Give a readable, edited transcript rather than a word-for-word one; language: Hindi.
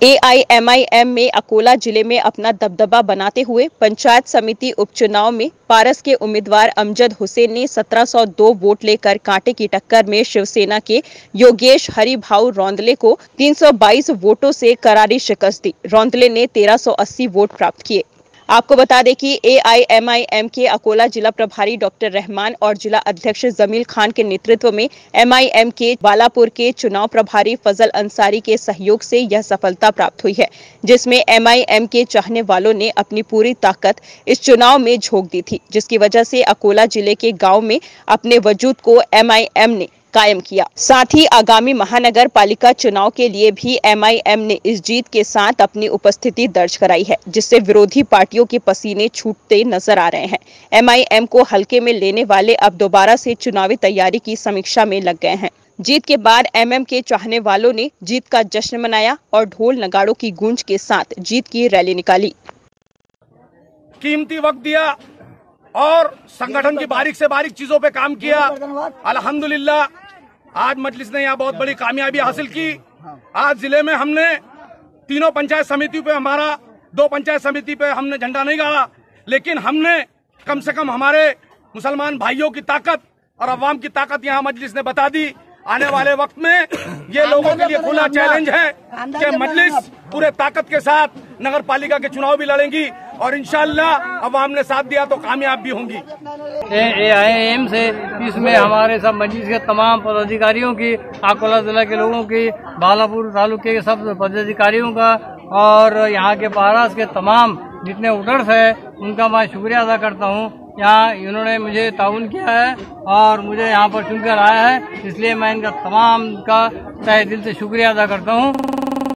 AIMIM में अकोला जिले में अपना दबदबा बनाते हुए पंचायत समिति उपचुनाव में पारस के उम्मीदवार अमजद हुसैन ने 1702 वोट लेकर कांटे की टक्कर में शिवसेना के योगेश हरिभाऊ रौंदले को 322 वोटों से करारी शिकस्त दी। रौंदले ने 1380 वोट प्राप्त किए। आपको बता दें कि AIMIM के अकोला जिला प्रभारी डॉक्टर रहमान और जिला अध्यक्ष जमील खान के नेतृत्व में MIM के बालापुर के चुनाव प्रभारी फजल अंसारी के सहयोग से यह सफलता प्राप्त हुई है, जिसमें MIM के चाहने वालों ने अपनी पूरी ताकत इस चुनाव में झोंक दी थी, जिसकी वजह से अकोला जिले के गाँव में अपने वजूद को MIM ने कायम किया। साथ ही आगामी महानगर पालिका चुनाव के लिए भी MIM ने इस जीत के साथ अपनी उपस्थिति दर्ज कराई है, जिससे विरोधी पार्टियों के पसीने छूटते नजर आ रहे हैं। MIM को हल्के में लेने वाले अब दोबारा से चुनावी तैयारी की समीक्षा में लग गए हैं। जीत के बाद MM के चाहने वालों ने जीत का जश्न मनाया और ढोल नगाड़ों की गूंज के साथ जीत की रैली निकाली। कीमती वक्त दिया और संगठन की बारीक से बारीक चीजों पे काम किया। अल्हम्दुलिल्लाह आज मजलिस ने यहाँ बहुत बड़ी कामयाबी हासिल की। आज जिले में हमने तीनों पंचायत समिति पे हमारा 2 पंचायत समिति पे हमने झंडा नहीं गाड़ा, लेकिन हमने कम से कम हमारे मुसलमान भाइयों की ताकत और अवाम की ताकत यहाँ मजलिस ने बता दी। आने वाले वक्त में ये लोगों के लिए खुला चैलेंज है कि मजलिस पूरे ताकत के साथ नगर पालिका के चुनाव भी लड़ेंगी और इंशाअल्लाह अवाम ने साथ दिया तो कामयाब भी होंगी। AIM से इसमें हमारे सब मजलिस के तमाम पदाधिकारियों की, अकोला जिला के लोगों की, बालापुर तालुके के सब पदाधिकारियों का और यहाँ के पारस के तमाम जितने वोटर्स है उनका मैं शुक्रिया अदा करता हूँ। यहाँ इन्होंने मुझे ताउन किया है और मुझे यहाँ पर चुनकर आया है, इसलिए मैं इनका तमाम का तहे दिल से शुक्रिया अदा करता हूँ।